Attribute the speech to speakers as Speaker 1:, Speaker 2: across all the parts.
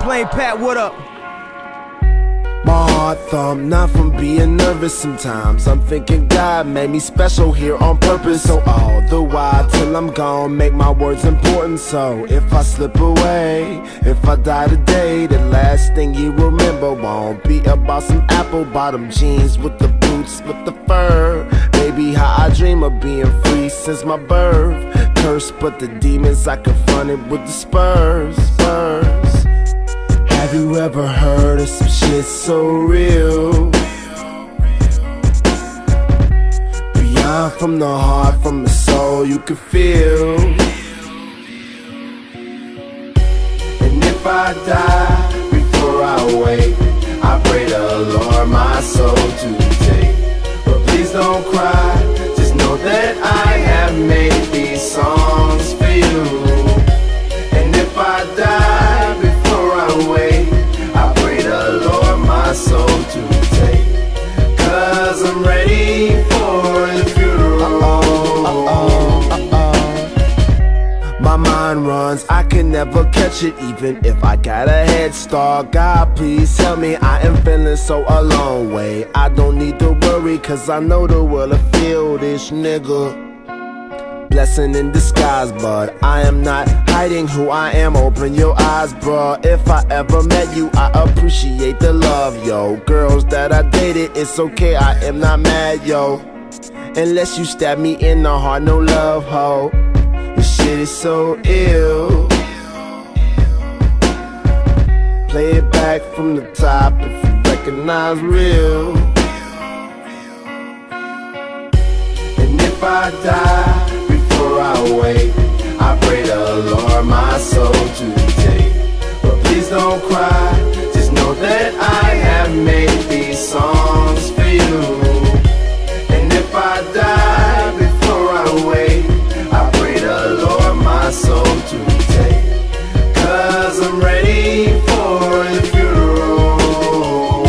Speaker 1: Plain Pat, what up?
Speaker 2: My heart thump, not from being nervous sometimes. I'm thinking God made me special here on purpose. So all the while till I'm gone, make my words important. So if I slip away, if I die today, the last thing you remember won't be about some apple bottom jeans with the boots, with the fur. Baby, how I dream of being free since my birth. Cursed, but the demons I confronted with the spurs. Have you ever heard of some shit so real? Beyond from the heart, from the soul, you can feel. And if I die before I wake, I pray the Lord my soul to take. But please don't cry, just know that I have made these songs for you. And if I die before I wake, I pray the Lord my soul to take. Cause I'm ready for the funeral. My mind runs, I can never catch it even if I got a head start. God please help me, I am feeling so a long way. I don't need to worry cause I know the world will feel this nigga. Blessing in disguise, but I am not hiding who I am. Open your eyes, bruh. If I ever met you, I appreciate the love, yo. Girls that I dated, it's okay, I am not mad, yo. Unless you stab me in the heart, no love, ho. This shit is so ill. Play it back from the top if you recognize real. And if I die before I wake, I pray the Lord my soul to take. But please don't cry, just know that I have made these songs for you. And if I die before I wake, I pray the Lord my soul to take. Cause I'm ready for the funeral.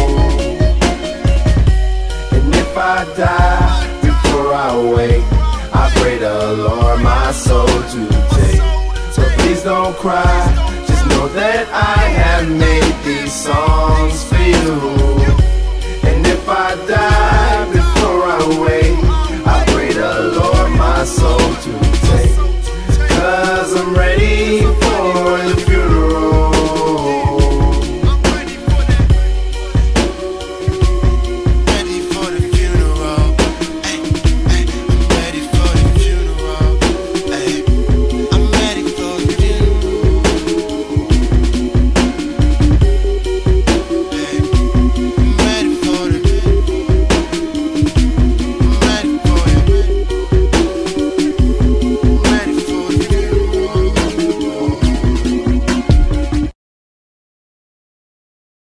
Speaker 2: And if I die before I wake, I pray the Lord my soul to take. So please don't cry, just know that I have made these songs for you. And if I die